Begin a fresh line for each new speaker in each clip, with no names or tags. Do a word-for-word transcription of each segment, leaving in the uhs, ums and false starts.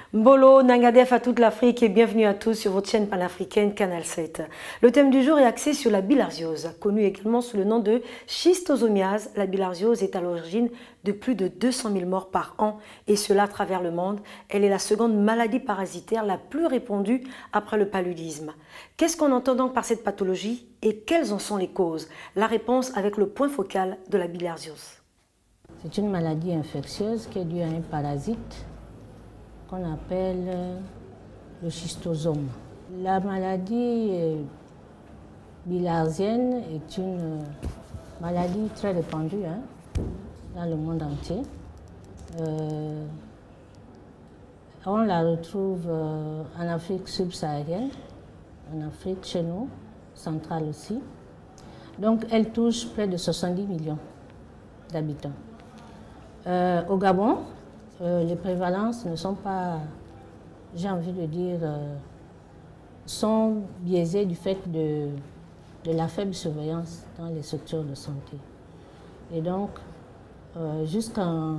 Mbolo, Nangadef à toute l'Afrique et bienvenue à tous sur votre chaîne panafricaine Canal sept. Le thème du jour est axé sur la bilharziose, connue également sous le nom de schistosomiase. La bilharziose est à l'origine de plus de deux cent mille morts par an et cela à travers le monde. Elle est la seconde maladie parasitaire la plus répandue après le paludisme. Qu'est-ce qu'on entend donc par cette pathologie et quelles en sont les causes? La réponse avec le point focal de la bilharziose.
C'est une maladie infectieuse qui est due à un parasite qu'on appelle le schistosome. La maladie bilharzienne est une maladie très répandue hein, dans le monde entier. Euh, on la retrouve euh, en Afrique subsaharienne, en Afrique chez nous, centrale aussi. Donc elle touche près de soixante-dix millions d'habitants. Euh, au Gabon, Euh, les prévalences ne sont pas, j'ai envie de dire, euh, sont biaisées du fait de, de la faible surveillance dans les structures de santé. Et donc, euh, jusqu'en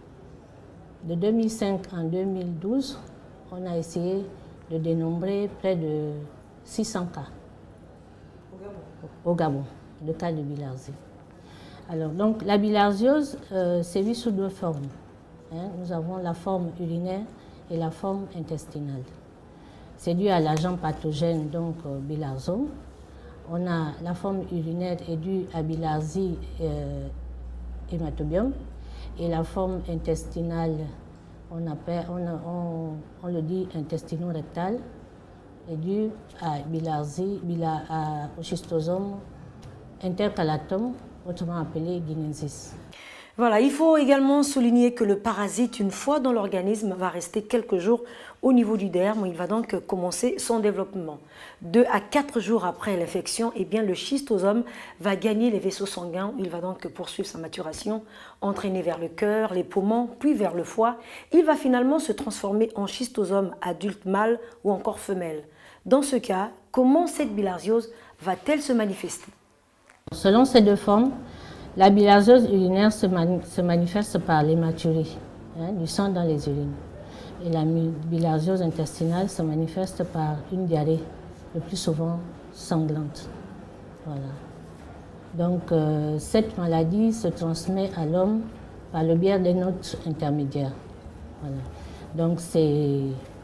de deux mille cinq en deux mille douze, on a essayé de dénombrer près de six cents cas au Gabon, au Gabon de cas de bilharzie. Alors, donc, la bilharziose euh, sévit sous deux formes. Hein, nous avons la forme urinaire et la forme intestinale. C'est dû à l'agent pathogène, donc euh, bilharzome. On a la forme urinaire est due à bilharzie euh, hématobium et la forme intestinale, on, appelle, on, on, on le dit intestino-rectal, est due à bilharzie, bila, à, au schistosome intercalatum, autrement appelé guinensis.
Voilà, il faut également souligner que le parasite, une fois dans l'organisme, va rester quelques jours au niveau du derme. Il va donc commencer son développement. Deux à quatre jours après l'infection, eh bien, le schistosome va gagner les vaisseaux sanguins. Il va donc poursuivre sa maturation, entraîner vers le cœur, les poumons, puis vers le foie. Il va finalement se transformer en schistosome adulte mâle ou encore femelle. Dans ce cas, comment cette bilharziose va-t-elle se manifester?
Selon ces deux formes, la bilharziose urinaire se, mani se manifeste par l'hématurie, hein, du sang dans les urines. Et la bilharziose intestinale se manifeste par une diarrhée, le plus souvent sanglante. Voilà. Donc, euh, cette maladie se transmet à l'homme par le biais des notes intermédiaires. Voilà. Donc, c'est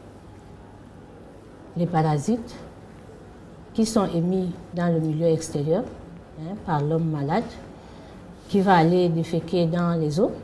les parasites qui sont émis dans le milieu extérieur hein, par l'homme malade, qui va aller déféquer dans les eaux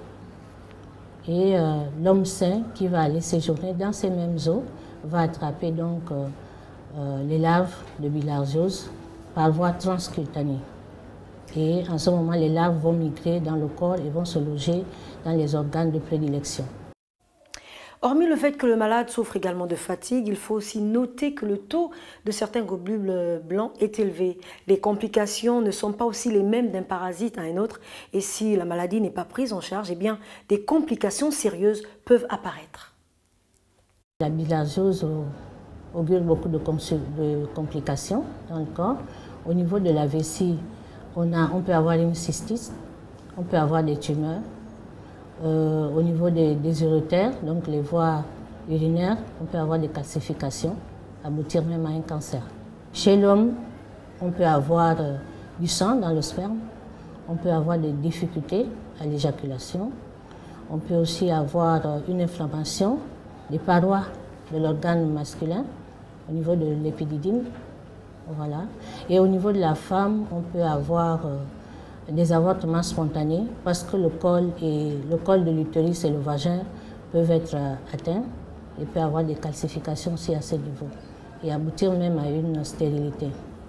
et euh, l'homme sain qui va aller séjourner dans ces mêmes eaux va attraper donc euh, euh, les larves de bilharziose par voie transcutanée. Et en ce moment, les larves vont migrer dans le corps et vont se loger dans les organes de prédilection.
Hormis le fait que le malade souffre également de fatigue, il faut aussi noter que le taux de certains globules blancs est élevé. Les complications ne sont pas aussi les mêmes d'un parasite à un autre et si la maladie n'est pas prise en charge, eh bien, des complications sérieuses peuvent apparaître.
La bilharziose augure beaucoup de, de complications dans le corps. Au niveau de la vessie, on, a, on peut avoir une cystite, on peut avoir des tumeurs. Euh, au niveau des, des urétères, donc les voies urinaires, on peut avoir des calcifications, aboutir même à un cancer. Chez l'homme, on peut avoir euh, du sang dans le sperme, on peut avoir des difficultés à l'éjaculation, on peut aussi avoir euh, une inflammation des parois de l'organe masculin au niveau de l'épididyme. Voilà. Et au niveau de la femme, on peut avoir euh, des avortements spontanés parce que le col, et, le col de l'utérus et le vagin peuvent être atteints et peut avoir des calcifications aussi à ce niveau et aboutir même à une stérilité.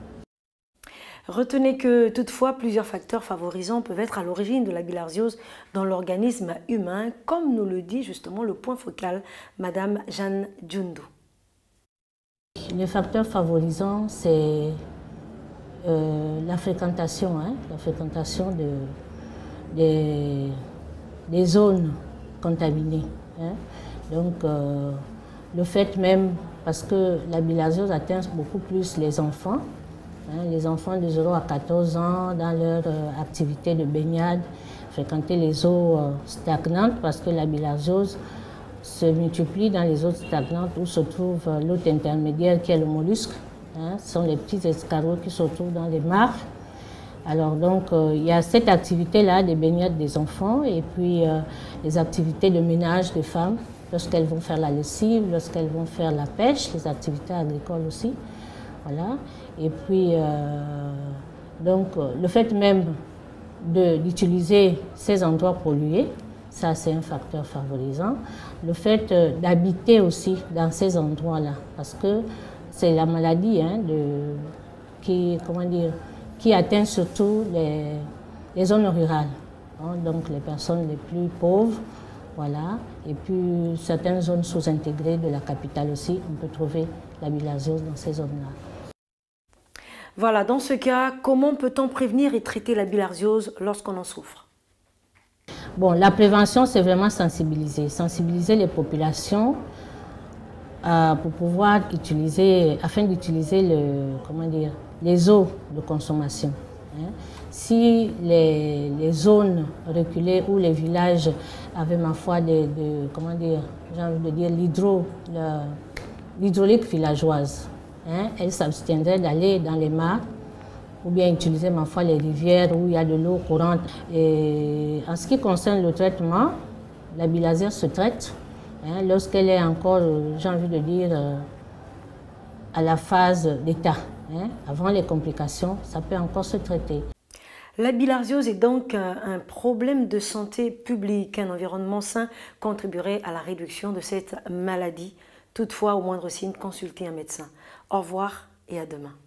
Retenez que toutefois plusieurs facteurs favorisants peuvent être à l'origine de la bilharziose dans l'organisme humain, comme nous le dit justement le point focal, Madame Jeanne Djundou.
Les facteurs favorisants, c'est Euh, la fréquentation, hein, la fréquentation de, de, des zones contaminées. Hein. Donc, euh, le fait même, parce que la bilharziose atteint beaucoup plus les enfants, hein, les enfants de zéro à quatorze ans dans leur euh, activité de baignade, fréquenter les eaux euh, stagnantes, parce que la bilharziose se se multiplient dans les eaux stagnantes où se trouve l'eau intermédiaire qui est le mollusque. Hein, ce sont les petits escargots qui se trouvent dans les mares. Alors donc, euh, il y a cette activité-là des baignades des enfants et puis euh, les activités de ménage des femmes lorsqu'elles vont faire la lessive, lorsqu'elles vont faire la pêche, les activités agricoles aussi. Voilà. Et puis, euh, donc, le fait même d'utiliser ces endroits pollués, ça c'est un facteur favorisant. Le fait euh, d'habiter aussi dans ces endroits-là, parce que c'est la maladie hein, de, qui, comment dire, qui atteint surtout les, les zones rurales, hein, donc les personnes les plus pauvres, voilà, et puis certaines zones sous-intégrées de la capitale aussi, on peut trouver la bilharziose dans ces zones-là.
Voilà, dans ce cas, comment peut-on prévenir et traiter la bilharziose lorsqu'on en souffre?
Bon, la prévention, c'est vraiment sensibiliser, sensibiliser les populations euh, pour pouvoir utiliser, afin d'utiliser le, comment dire, les eaux de consommation. Hein. Si les, les zones reculées ou les villages avaient, ma foi, de, de comment dire, j'ai envie de dire l'hydro, l'hydraulique villageoise, hein, elles s'abstiendraient d'aller dans les mares ou bien utiliser, ma foi, les rivières où il y a de l'eau courante. Et en ce qui concerne le traitement, la bilharziose se traite hein, lorsqu'elle est encore, j'ai envie de dire, euh, à la phase d'état. Hein, avant les complications, ça peut encore se traiter.
La bilharziose est donc un problème de santé publique. Un environnement sain contribuerait à la réduction de cette maladie. Toutefois, au moindre signe, consultez un médecin. Au revoir et à demain.